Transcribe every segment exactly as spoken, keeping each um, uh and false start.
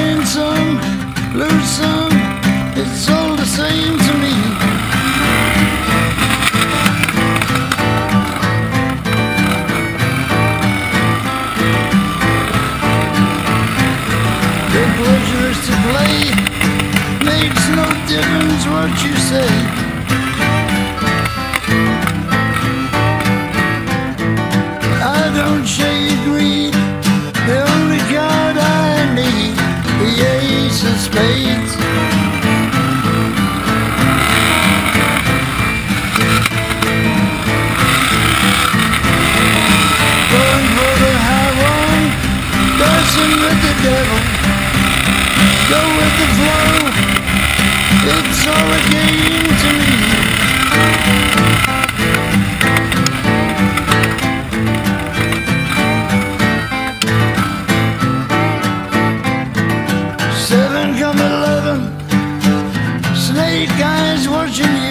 win some, lose some, it's all the same to me. The pleasure is to play, makes no difference what you say. I don't share your greed, the only card I need, the ace of spades. Going for the high one, dancing with the devil. Go with the flow, it's all a game to me. Seven come eleven, snake eyes watching you.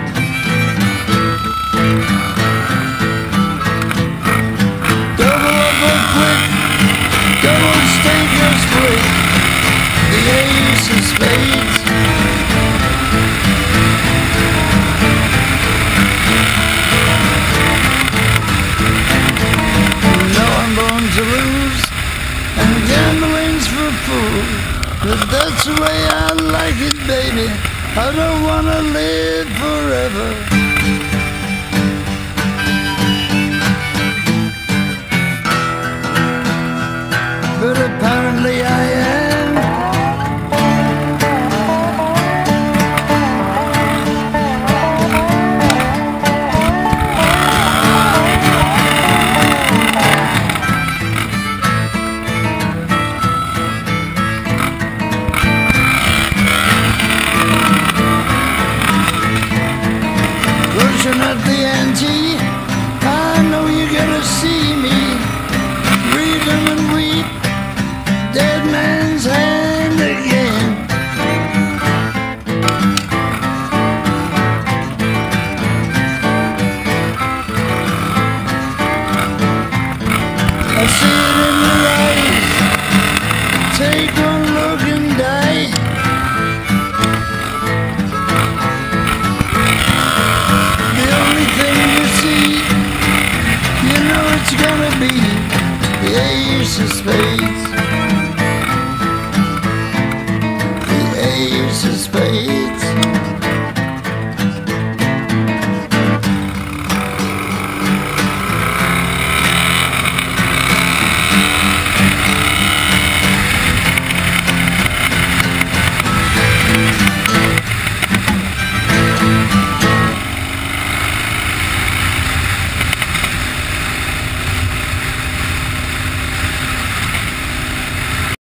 Double up or quit, double stake or split, the ace of spades. No, I'm born to lose, and gambling's for fools. But that's the way I like it, baby. I don't wanna live forever. But apparently I am. At the ante, I know you're gonna see me rhythm and weep, dead man's hand again. I see it in your eyes, take one look and die. It's gonna be the ace of spades, the ace of spades.